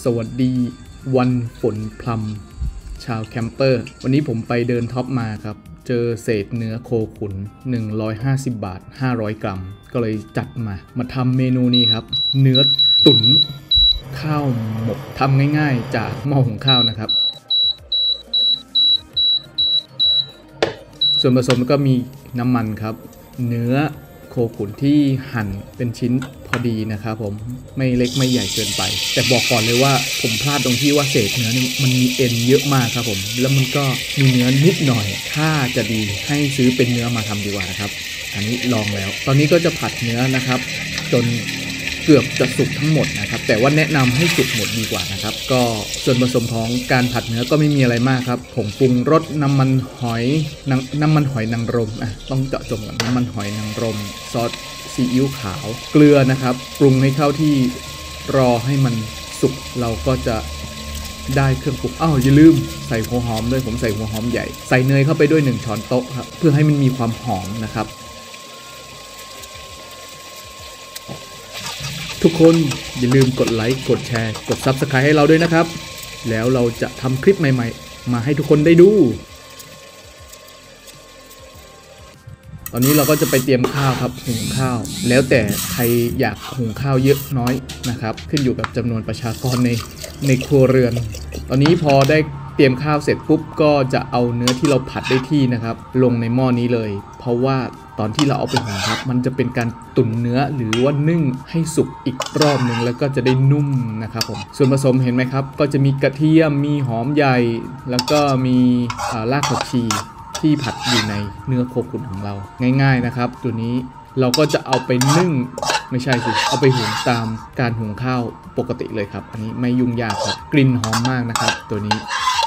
สวัสดีวันฝนพรำชาวแคมเปอร์วันนี้ผมไปเดินท็อปมาครับเจอเศษเนื้อโคขุน150 บาท500 กรัมก็เลยจัดมาทำเมนูนี้ครับเนื้อตุ๋นข้าวหมกทำง่ายๆจากหม้อหุงข้าวนะครับส่วนผสมก็มีน้ำมันครับเนื้อโคขุนที่หั่นเป็นชิ้นพอดีนะครับผมไม่เล็กไม่ใหญ่เกินไปแต่บอกก่อนเลยว่าผมพลาดตรงที่ว่าเศษเนื้อนี่มันมีเอ็นเยอะมากครับผมแล้วมันก็มีเนื้อนิดหน่อยถ้าจะดีให้ซื้อเป็นเนื้อมาทำดีกว่านะครับอันนี้ลองแล้วตอนนี้ก็จะผัดเนื้อนะครับจนเกือบจะสุกทั้งหมดนะครับแต่ว่าแนะนำให้สุกหมดดีกว่านะครับก็ส่วนผสมของการผัดเนื้อก็ไม่มีอะไรมากครับผงปรุงรสน้ำมันหอยนางรมต้องเจาะจงก่อนน้ำมันหอยนางรมซอสซีอิ๊วขาวเกลือนะครับปรุงให้เข้าที่รอให้มันสุกเราก็จะได้เครื่องปรุงอย่าลืมใส่หัวหอมด้วยผมใส่หัวหอมใหญ่ใส่เนยเข้าไปด้วย1 ช้อนโต๊ะครับเพื่อให้มันมีความหอมนะครับทุกคนอย่าลืมกดไลค์กดแชร์กด Subscribe ให้เราด้วยนะครับแล้วเราจะทำคลิปใหม่ๆมาให้ทุกคนได้ดูตอนนี้เราก็จะไปเตรียมข้าวครับหุงข้าวแล้วแต่ใครอยากหุงข้าวเยอะน้อยนะครับขึ้นอยู่กับจำนวนประชากรในครัวเรือนตอนนี้พอได้เตรียมข้าวเสร็จปุ๊บก็จะเอาเนื้อที่เราผัดได้ที่นะครับลงในหม้อนี้เลยเพราะว่าตอนที่เราเอาไปหุงครับมันจะเป็นการตุ๋นเนื้อหรือว่านึ่งให้สุกอีกรอบหนึ่งแล้วก็จะได้นุ่มนะครับผมส่วนผสมเห็นไหมครับก็จะมีกระเทียมมีหอมใหญ่แล้วก็มีรากผักชีที่ผัดอยู่ในเนื้อโคขุนของเราง่ายๆนะครับตัวนี้เราก็จะเอาไปนึ่งไม่ใช่สิเอาไปหุงตามการหุงข้าวปกติเลยครับอันนี้ไม่ยุ่งยากครับกลิ่นหอมมากนะครับตัวนี้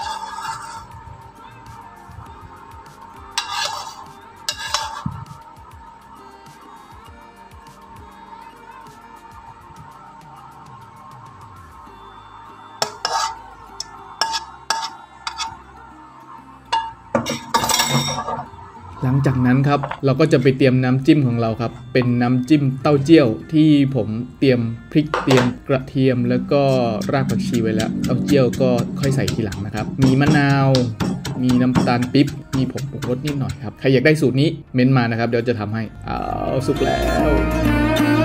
หลังจากนั้นครับเราก็จะไปเตรียมน้ำจิ้มของเราครับเป็นน้ำจิ้มเต้าเจี้ยวที่ผมเตรียมพริกเตรียมกระเทียมแล้วก็รากผักชีไว้แล้วเต้าเจี้ยวก็ค่อยใส่ทีหลังนะครับมีมะนาวมีน้ำตาลปิ๊บมีผงปรุงรสนิดหน่อยครับใครอยากได้สูตรนี้เม้นมานะครับเดี๋ยวจะทำให้สุกแล้ว